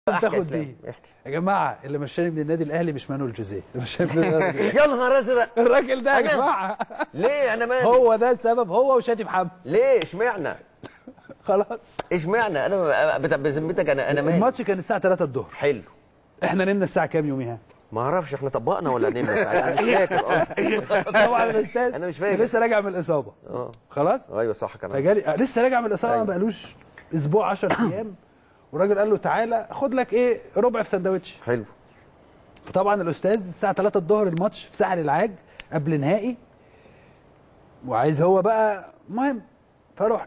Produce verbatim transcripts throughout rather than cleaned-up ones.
تاخد دي يا جماعه. اللي مشاني من النادي الاهلي مش مانويل جوزيه، اللي مشاني من النادي يا نهار ازرق الراجل ده يا جماعه. ليه انا مالي؟ هو ده السبب، هو وشادي محمد. ليه اشمعنى؟ خلاص اشمعنى انا بذمتك؟ انا انا مالي؟ الماتش كان الساعه تلاتة الظهر. حلو. احنا نمنا الساعه كام يوميها؟ ما اعرفش احنا طبقنا ولا نمنا، انا مش فاكر اصلا. طبعا الاستاذ انا مش فاكر، لسه راجع من الاصابه. اه خلاص ايوه صح كمان. فجالي آه لسه راجع من الاصابه. أيوة. ما بقالوش اسبوع عشرة ايام. والراجل قال له تعالى خد لك ايه ربع في سندوتش. حلو. فطبعا الاستاذ الساعه تلاتة الظهر الماتش في ساحل العاج قبل نهائي، وعايز هو بقى مهم. فرحت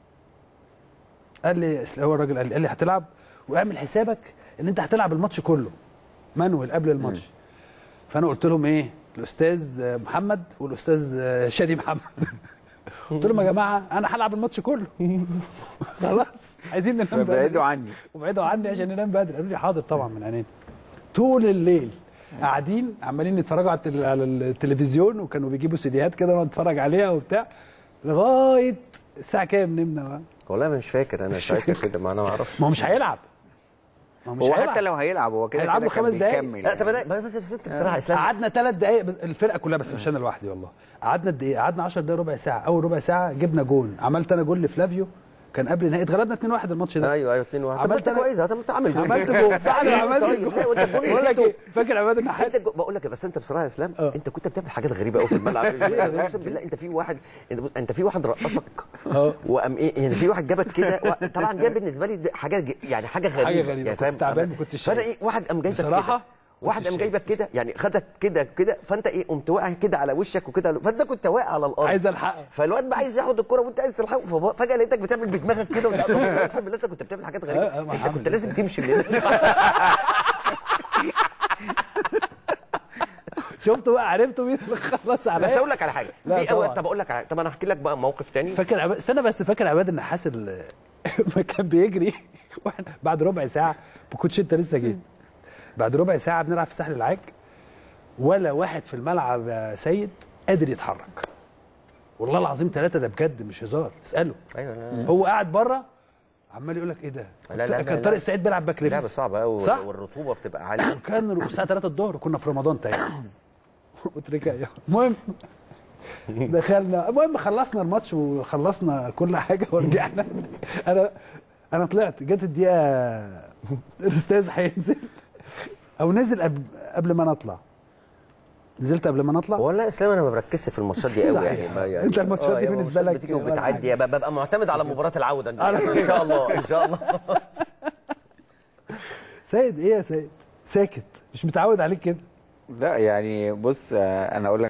قال لي، هو الراجل قال لي قال لي هتلعب واعمل حسابك ان انت هتلعب الماتش كله مانويل قبل الماتش. م. فانا قلت لهم ايه؟ الاستاذ محمد والاستاذ شادي محمد. قلت لهم يا جماعه انا هلعب الماتش كله. خلاص عايزين ننام بدري. فبعدوا عني وبعدوا عني عشان ننام بدري. قالوا لي حاضر طبعا من عينينا. طول الليل قاعدين عمالين نتفرجوا على التلفزيون، وكانوا بيجيبوا سيديهات كده ونقعد نتفرج عليها وبتاع لغايه الساعه كام نمنا بقى؟ والله مش فاكر انا ساعتها كده، ما انا ما اعرفش. ما هو مش هيلعب. ما هو مش هو هيلعب. حتى لو هيلعب هو كده هيلعب له خمس دقايق. لا طب بس بس انت بصراحه اسلام قعدنا ثلاث دقايق الفرقه كلها، بس مش انا لوحدي والله. قعدنا قد ايه؟ قعدنا عشر دقايق ربع ساعه. اول ربع ساعه جبنا جون، عملت انا جول لفلافيو كان قبل نهائي، اتغلبنا اتنين واحد الماتش ده. ايوه ايوه اتنين واحد. عملت كويس. طب انت عامل جول. عملت جول بعد ما عملت طيب لا وانت الجول بقول لك ايه، فاكر عماد النحاس؟ بقول لك بس انت بصراحه يا اسلام انت كنت بتعمل حاجات غريبه قوي في الملعب. اقسم بالله انت في واحد انت في واحد رقصك وقام ايه يعني، في واحد جابك كده. طبعا ده بالنسبه لي حاجه يعني حاجه غريبه حاجه غريبه يعني، فاهم؟ تعبان ما كنتش فانا ايه واحد قام جايبك بصراحه، واحد قام جايبك كده يعني خدك كده كده، فانت ايه قمت واقع كده على وشك وكده، فانت كنت واقع على الارض عايز الحقك. فالواد بقى عايز ياخد الكره وانت عايز تلحقه، ففجاه لقيتك بتعمل بدماغك كده. اقسم بالله انت كنت بتعمل حاجات غريبه. انت كنت لازم تمشي من هنا. شفتوا بقى؟ عرفتوا مين اللي خلص عليا؟ بس اقول لك على حاجه في اوقات. طب اقول لك على... طب انا هحكي لك بقى موقف تاني. فاكر عب... استنى بس، فاكر عماد النحاس اللي كان بيجري واحنا بعد ربع ساعه ما كنتش انت لسه جيت، بعد ربع ساعه بنلعب في ساحل العاج ولا واحد في الملعب يا سيد قادر يتحرك. والله العظيم ثلاثه، ده بجد مش هزار، اساله. ايوه لا. هو قاعد بره عمال يقول لك ايه ده؟ لا لا كان طارق السعيد بيلعب باك ليفت. لعبه صعبه قوي والرطوبه بتبقى عاليه. كان الساعه تلاتة الظهر، كنا في رمضان تقريبا. وتركايه. المهم دخلنا، المهم خلصنا الماتش وخلصنا كل حاجه ورجعنا. انا انا طلعت، جت الدقيقه الاستاذ هينزل او نزل قبل قبل ما نطلع. نزلت قبل ما نطلع. والله اسلام انا ما بركزش في الماتشات دي قوي يعني, يعني انت الماتشات دي بالنسبه لك بتيجي وبتعدي، ببقى معتمد على مباراه العوده ان شاء الله. ان شاء الله. سيد ايه يا سيد؟ ساكت، مش متعود عليك كده. لا يعني بص انا اقول لك